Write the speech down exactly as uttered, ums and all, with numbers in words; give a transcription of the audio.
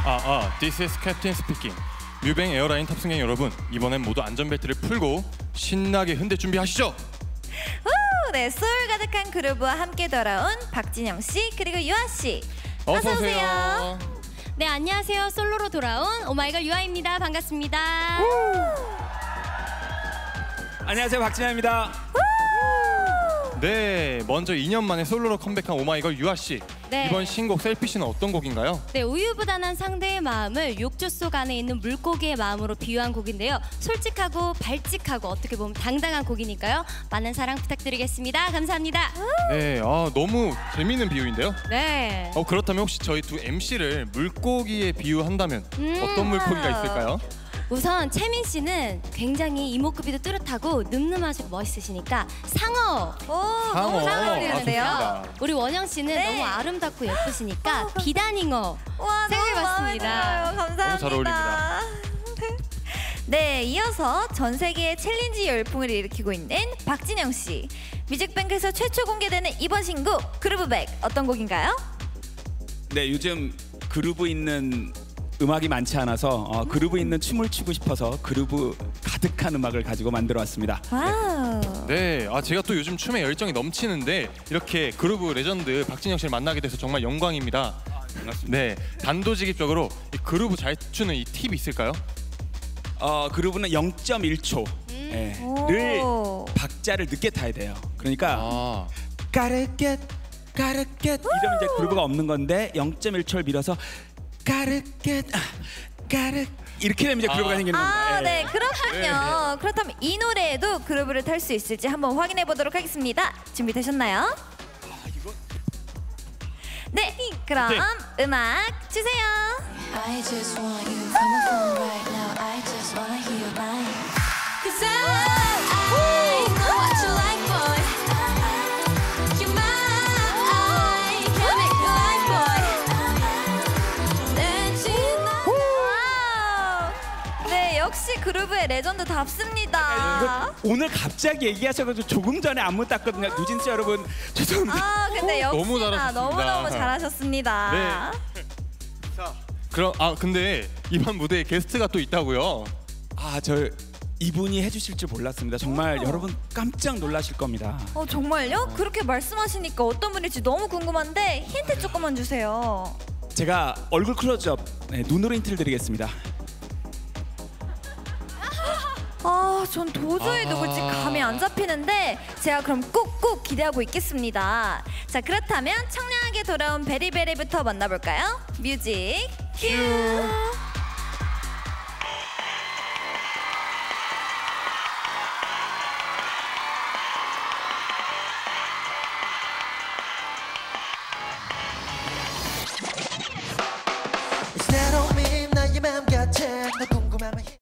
아, 아, this is Captain speaking. 뮤뱅 에어라인 탑승객 여러분, 이번엔 모두 안전벨트를 풀고 신나게 흔들 준비하시죠. 우, 네, 소울 가득한 그루브와 함께 돌아온 박진영 씨 그리고 유아 씨. 어서 오세요. 네, 안녕하세요. 솔로로 돌아온 오마이걸 유아입니다. 반갑습니다. 안녕하세요, 박진영입니다. 네, 먼저 이 년 만에 솔로로 컴백한 오마이걸 유아 씨. 네. 이번 신곡 셀피시는 어떤 곡인가요? 네, 우유부단한 상대의 마음을 욕조 속 안에 있는 물고기의 마음으로 비유한 곡인데요. 솔직하고 발칙하고 어떻게 보면 당당한 곡이니까요. 많은 사랑 부탁드리겠습니다. 감사합니다. 네, 아, 너무 재미있는 비유인데요. 네. 어, 그렇다면 혹시 저희 두 엠씨를 물고기에 비유한다면 음. 어떤 물고기가 있을까요? 우선 채민 씨는 굉장히 이목구비도 뚜렷하고 늠름하시고 멋있으시니까 상어. 오, 상어. 너무 잘 아, 어울리는데요. 좋습니다. 우리 원영 씨는 네. 너무 아름답고 예쁘시니까 비단잉어. 와, 생각해봤습니다. 너무 마음에 들어요. 감사합니다. 너무 잘 어울립니다. 네, 이어서 전 세계에 챌린지 열풍을 일으키고 있는 박진영 씨. 뮤직뱅크에서 최초 공개되는 이번 신곡 그루브백 어떤 곡인가요? 네, 요즘 그루브 있는 음악이 많지 않아서 어, 그루브 있는 춤을 추고 싶어서 그루브 가득한 음악을 가지고 만들어 왔습니다. 와우. 네, 아, 제가 또 요즘 춤에 열정이 넘치는데 이렇게 그루브 레전드 박진영 씨를 만나게 돼서 정말 영광입니다. 반갑습니다. 네, 단도직입적으로 이 그루브 잘 추는 이 팁이 있을까요? 어, 그루브는 영 점 일 초를 오. 박자를 늦게 타야 돼요. 그러니까 아, gotta get, gotta get 이러면 이제 그루브가 없는 건데 영 점 일 초를 밀어서 gotta get, 아, gotta 이렇게 되면 이제 그루브가 아. 생기는 겁니다. 아, 예. 네, 그렇군요. 그렇다면 이 노래에도 그루브를 탈 수 있을지 한번 확인해 보도록 하겠습니다. 준비되셨나요? 네, 그럼 네. 음악 주세요. I just want you from my phone right now. I just wanna hear your line. Cause I, I know what you like, boy. You're mine. Can't make you like, boy. Let you know. 와우. 네, 역시 그루브의 레전드답습니다. 오늘 갑자기 얘기하셔가지고 조금 전에 안무 땄거든요. 누진스 여러분 죄송합니다. 아, 근데 너무 역시나 잘하셨습니다. 너무너무 잘하셨습니다. 네. 자, 그럼 아 근데 이번 무대에 게스트가 또 있다고요? 아, 저 이분이 해주실 줄 몰랐습니다. 정말 오. 여러분 깜짝 놀라실 겁니다. 어, 정말요? 그렇게 말씀하시니까 어떤 분일지 너무 궁금한데 힌트 조금만 주세요. 제가 얼굴 클로즈업 네, 눈으로 힌트를 드리겠습니다. 아, 전 도저히 아. 누굴지 감이 안 잡히는데 제가 그럼 꾹꾹 기대하고 있겠습니다. 자, 그렇다면 청량하게 돌아온 베리베리부터 만나볼까요? 뮤직 큐!